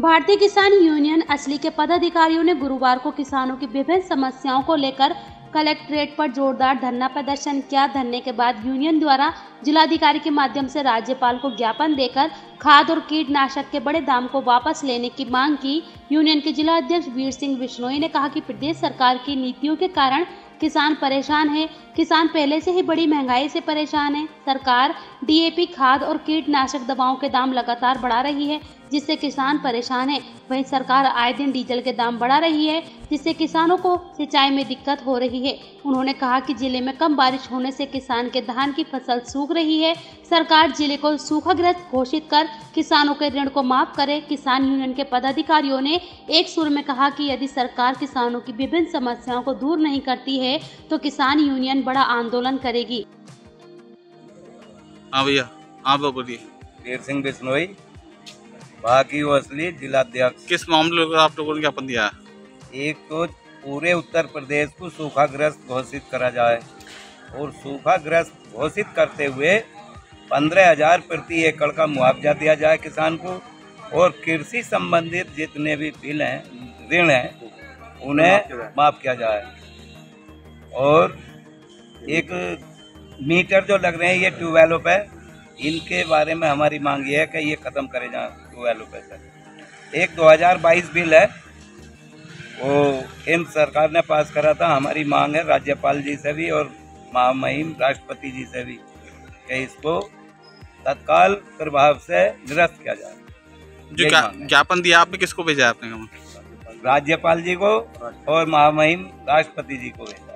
भारतीय किसान यूनियन असली के पदाधिकारियों ने गुरुवार को किसानों की विभिन्न समस्याओं को लेकर कलेक्ट्रेट पर जोरदार धरना प्रदर्शन किया। धरने के बाद यूनियन द्वारा जिलाधिकारी के माध्यम से राज्यपाल को ज्ञापन देकर खाद और कीटनाशक के बड़े दाम को वापस लेने की मांग की। यूनियन के जिला अध्यक्ष वीर सिंह बिश्नोई ने कहा कि प्रदेश सरकार की नीतियों के कारण किसान परेशान है। किसान पहले से ही बड़ी महंगाई से परेशान है। सरकार डीएपी खाद और कीटनाशक दवाओं के दाम लगातार बढ़ा रही है, जिससे किसान परेशान है। वहीं सरकार आए दिन डीजल के दाम बढ़ा रही है, जिससे किसानों को सिंचाई में दिक्कत हो रही है। उन्होंने कहा कि जिले में कम बारिश होने से किसान के धान की फसल सूख रही है। सरकार जिले को सूखाग्रस्त घोषित कर किसानों के ऋण को माफ करे। किसान यूनियन के पदाधिकारियों ने एक सुर में कहा कि यदि सरकार किसानों की विभिन्न समस्याओं को दूर नहीं करती है तो किसान यूनियन बड़ा आंदोलन करेगी। हाँ भैया, आप बोलिए। वीर सिंह बिश्नोई, बाकी असली जिलाध्यक्ष। किस मामले को आप लोगों ने ज्ञापन दिया है? एक तो पूरे उत्तर प्रदेश को सूखाग्रस्त घोषित करा जाए और सूखाग्रस्त घोषित करते हुए 15,000 प्रति एकड़ का मुआवजा दिया जाए किसान को, और कृषि संबंधित जितने भी बिल हैं, ऋण हैं, उन्हें माफ किया जाए। और एक मीटर जो लग रहे हैं ये ट्यूबवेलों पे, इनके बारे में हमारी मांग ये है कि ये खत्म करे जाए ट्यूबवेलों पे सर। एक 2022 बिल है, वो केंद्र सरकार ने पास करा था। हमारी मांग है राज्यपाल जी से भी और महामहिम राष्ट्रपति जी से भी कि इसको तत्काल प्रभाव से निरस्त किया जाए। जो ज्ञापन दिया आपने, किसको भेजा आपने? राज्यपाल जी को और महामहिम राष्ट्रपति जी को भेजा।